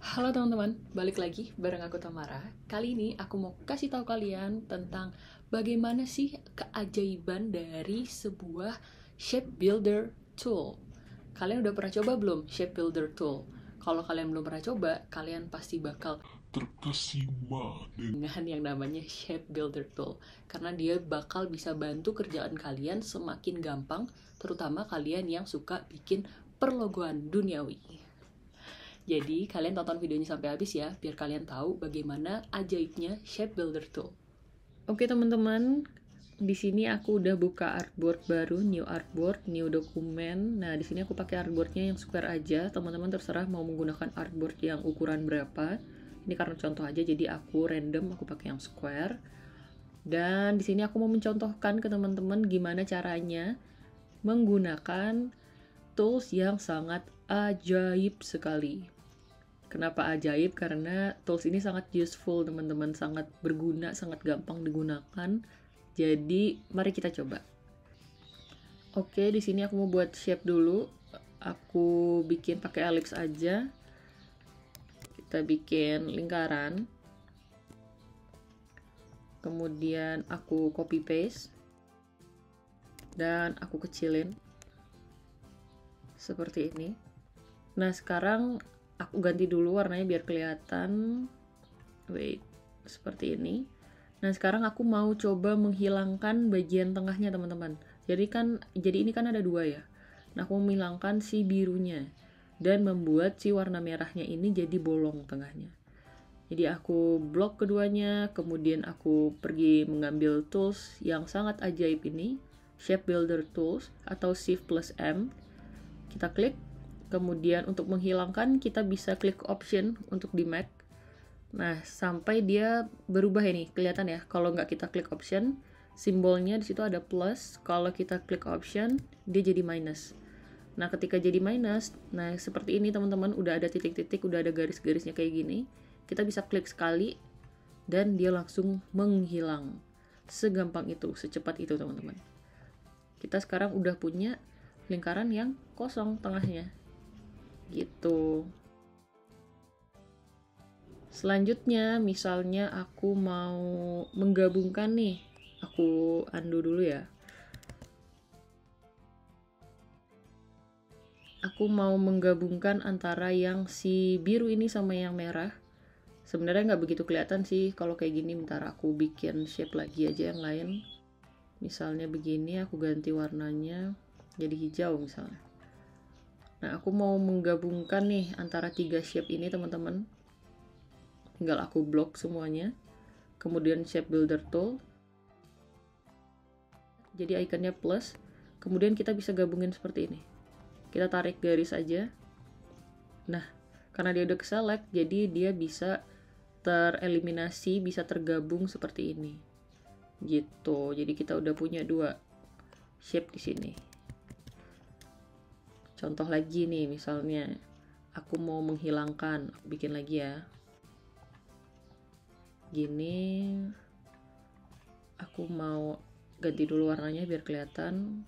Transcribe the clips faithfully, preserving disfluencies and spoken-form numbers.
Halo teman-teman, balik lagi bareng aku Tamara. Kali ini aku mau kasih tahu kalian tentang bagaimana sih keajaiban dari sebuah shape builder tool. Kalian udah pernah coba belum shape builder tool? Kalau kalian belum pernah coba, kalian pasti bakal terkesima dengan yang namanya shape builder tool, karena dia bakal bisa bantu kerjaan kalian semakin gampang, terutama kalian yang suka bikin perlogoan duniawi. Jadi kalian tonton videonya sampai habis ya, biar kalian tahu bagaimana ajaibnya Shape Builder Tool. Oke teman-teman, di sini aku udah buka artboard baru, new artboard, new dokumen. Nah di sini aku pakai artboardnya yang square aja. Teman-teman terserah mau menggunakan artboard yang ukuran berapa. Ini karena contoh aja, jadi aku random, aku pakai yang square. Dan di sini aku mau mencontohkan ke teman-teman gimana caranya menggunakan tools yang sangat ajaib sekali. Kenapa ajaib? Karena tools ini sangat useful teman-teman, sangat berguna, sangat gampang digunakan. Jadi mari kita coba. Oke, di sini aku mau buat shape dulu. Aku bikin pakai ellipse aja. Kita bikin lingkaran. Kemudian aku copy paste. Dan aku kecilin. Seperti ini. Nah, sekarang aku ganti dulu warnanya biar kelihatan. Wait, seperti ini. Nah, sekarang aku mau coba menghilangkan bagian tengahnya, teman-teman. Jadi kan, jadi ini kan ada dua ya. Nah, aku menghilangkan si birunya dan membuat si warna merahnya ini jadi bolong tengahnya. Jadi aku blok keduanya, kemudian aku pergi mengambil tools yang sangat ajaib ini, Shape Builder Tools atau Shift plus M. Kita klik. Kemudian untuk menghilangkan kita bisa klik option untuk di Mac. Nah, sampai dia berubah ini, kelihatan ya. Kalau nggak kita klik option, simbolnya di situ ada plus. Kalau kita klik option, dia jadi minus. Nah, ketika jadi minus, nah seperti ini teman-teman, udah ada titik-titik, udah ada garis-garisnya kayak gini. Kita bisa klik sekali dan dia langsung menghilang. Segampang itu, secepat itu teman-teman. Kita sekarang udah punya lingkaran yang kosong tengahnya. Gitu. Selanjutnya, misalnya aku mau menggabungkan nih. Aku undo dulu ya. Aku mau menggabungkan antara yang si biru ini sama yang merah. Sebenarnya nggak begitu kelihatan sih kalau kayak gini. Bentar aku bikin shape lagi aja yang lain. Misalnya begini, aku ganti warnanya jadi hijau misalnya. Nah, aku mau menggabungkan nih antara tiga shape ini, teman-teman. Tinggal aku blok semuanya. Kemudian Shape Builder Tool. Jadi ikonnya plus. Kemudian kita bisa gabungin seperti ini. Kita tarik garis aja. Nah, karena dia udah keselect, jadi dia bisa tereliminasi, bisa tergabung seperti ini. Gitu. Jadi kita udah punya dua shape di sini. Contoh lagi nih, misalnya aku mau menghilangkan, aku bikin lagi ya. Gini, aku mau ganti dulu warnanya biar kelihatan.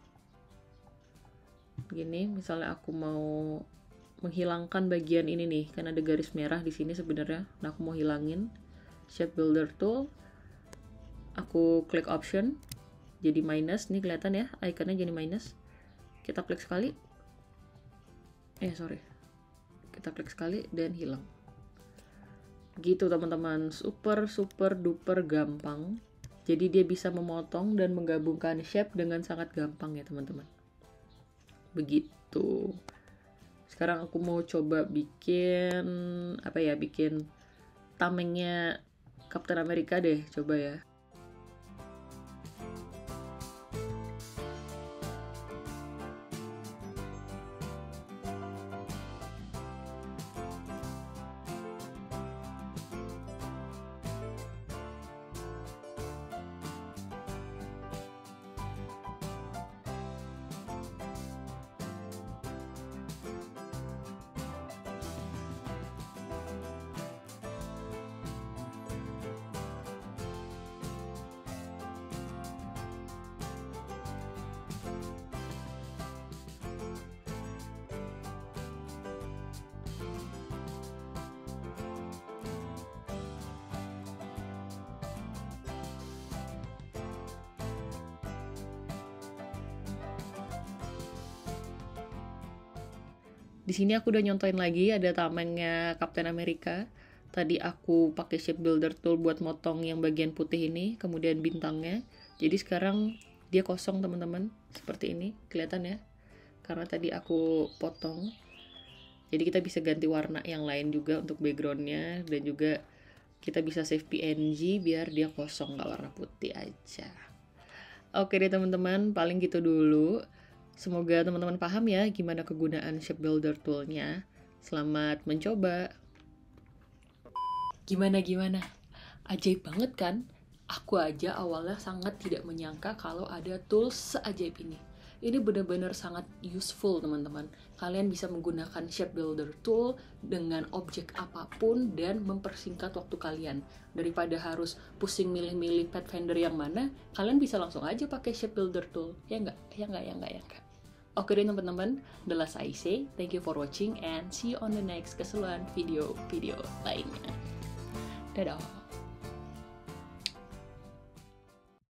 Gini, misalnya aku mau menghilangkan bagian ini nih, kan ada garis merah di sini sebenarnya. Nah, aku mau hilangin. Shape Builder Tool. Aku klik option, jadi minus. Nih kelihatan ya, ikonnya jadi minus. Kita klik sekali. Eh sorry, kita klik sekali dan hilang. Gitu teman-teman, super super duper gampang. Jadi dia bisa memotong dan menggabungkan shape dengan sangat gampang ya teman-teman. Begitu. Sekarang aku mau coba bikin apa ya, bikin tamengnya Captain America deh, coba ya. Di sini aku udah nyontoin lagi ada tamengnya Captain America. Tadi aku pakai shape builder tool buat motong yang bagian putih ini, kemudian bintangnya. Jadi sekarang dia kosong teman-teman, seperti ini, kelihatan ya? Karena tadi aku potong. Jadi kita bisa ganti warna yang lain juga untuk backgroundnya, dan juga kita bisa save P N G biar dia kosong, gak warna putih aja. Oke deh teman-teman, paling gitu dulu. Semoga teman-teman paham ya gimana kegunaan shape builder toolnya. Selamat mencoba. Gimana-gimana? Ajaib banget kan? Aku aja awalnya sangat tidak menyangka kalau ada tools seajaib ini. Ini benar-benar sangat useful teman-teman. Kalian bisa menggunakan shape builder tool dengan objek apapun dan mempersingkat waktu kalian. Daripada harus pusing milih-milih Pathfinder yang mana, kalian bisa langsung aja pakai shape builder tool. Ya nggak? Ya nggak? Ya nggak? Ya nggak? Oke deh teman-teman, the last I say, thank you for watching and see you on the next keseruan video-video lainnya. Dadah!